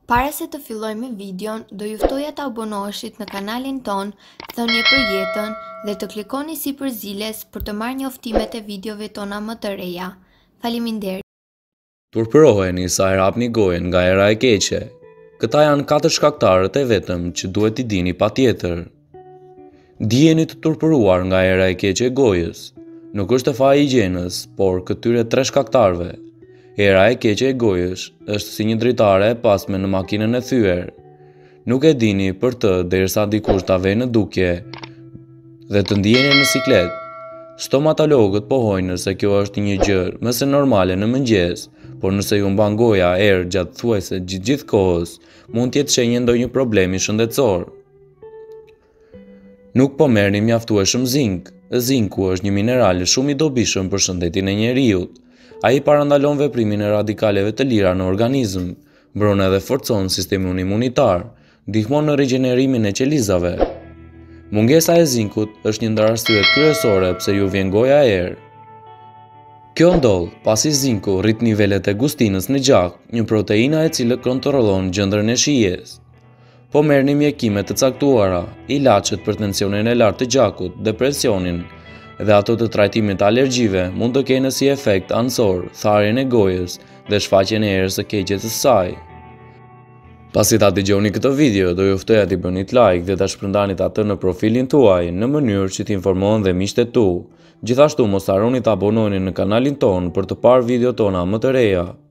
Para se të filloj me videon, do juftoja të abonoheshit në kanalin ton, thënie për jetën dhe të klikoni si për ziles për të marrë njoftimet e videove tona më të reja. Faleminderit. Turpëroheni sa e hapni gojen nga era e keqe. Këta janë 4 shkaktarët e vetëm që duhet t'i dini patjetër. Dijeni të turpëruar nga era e keqe e gojës. Nuk është e faji i gjenës, por këtyre 3 shkaktarëve. Era e keqe e gojës është si një dritare e pasme në makinën e thyer. Nuk e dini për të derisa dikush ta vejë në dukje dhe të ndjeni në siklet. Stomatologët pohojnë se kjo është një gjë mëse normale në mëngjes, por nëse ju mban goja erë gjatë thuajse gjithë kohës, mund t'jetë shenjë ndonjë problemi shëndetësor. Nuk po merrni mjaftueshëm zink. Zinku është një mineral shumë i dobishëm për shëndetin e njeriut. Ai parandalon veprimin e radikaleve të lira në organizëm, mbron edhe forcon sistemin imunitar, ndihmon në rigjenerimin e qelizave. Mungesa e zinkut është një ndër arsyet kryesore pse ju vjen goja erë. Kjo ndodh pasi zinku rrit nivelet e gustinës në gjak, një proteina e cila kontrollon gjendërën e shijes. Po merrni mjekime të caktuara, ilaçet për tensionin e lartë të gjakut, depresionin dhe ato të trajtimit të alergjive mund të kenë si efekt anësor tharjen e gojës dhe shfaqjen e erës së keqe të saj. Pasi ta dëgjoni këtë video, do ju ftoja t'i bëni like dhe ta shpërndanit atë në profilin tuaj në mënyrë që t'informohen dhe miqtë tu. Gjithashtu mos harroni të abonoheni në kanalin ton për të parë video tona më të reja.